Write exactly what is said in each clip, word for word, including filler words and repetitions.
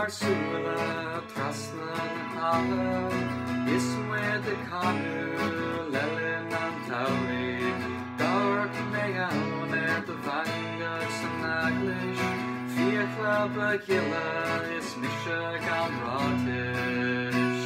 Marsula trasnan hala is with the canu lelin and tauri dark meow at the vanguards and aglish fear club gilla is Michigan rotish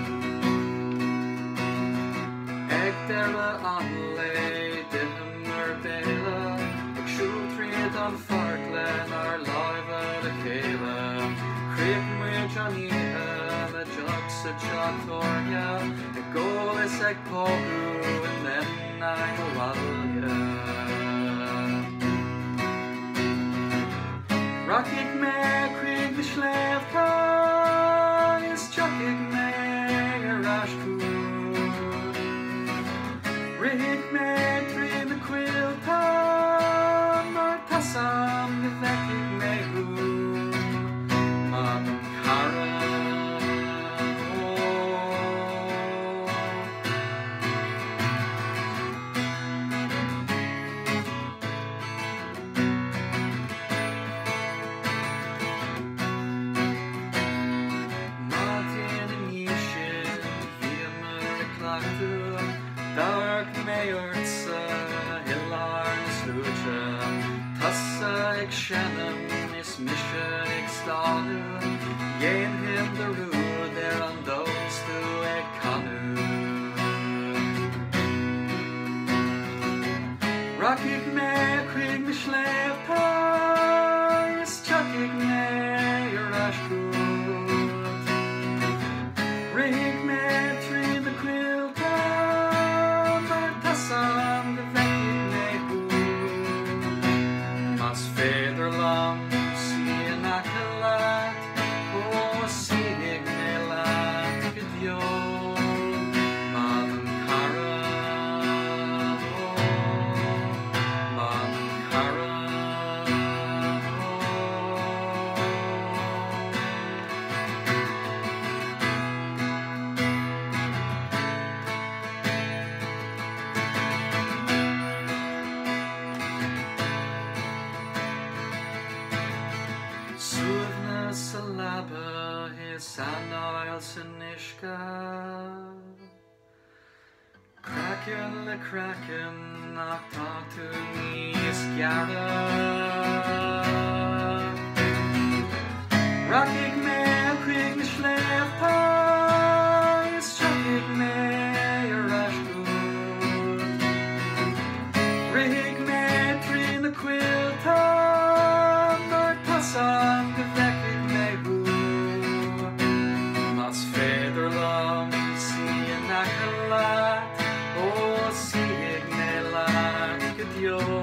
Egdera anlay dimmer bela Exultreed on Farkland our live at the Kayla Creep with Johnny the jobs a Jotoria the goal is like Pogu and then I Walia Rockig me Krieg the Schlefta is Chuckig me a Rashku Rig me Three the Quilta Martasam the Vekig me who Dark Mayortsa, Hillarn Slucha, Tassa ik Shannon, is Misha ik Stanu, Yen him the Roo, there on those to a canoe. Rockig me, Krieg me Schleifta, is Chuckig me, your Ashgood. Rig me, tree the quilt. Sam the vekking me who Mas federlam see an akalat O sig me lat gedjo Anamchara Anamchara Suvna salaba his anoil sinishka Kraken le kraken knocked on to me scara Rockig me Krieg me Schleifta is chuckig me a rashgood Rig me Tree the quilta Sam the vekking me who Mas federlam see an akalat O sig me lat gedjo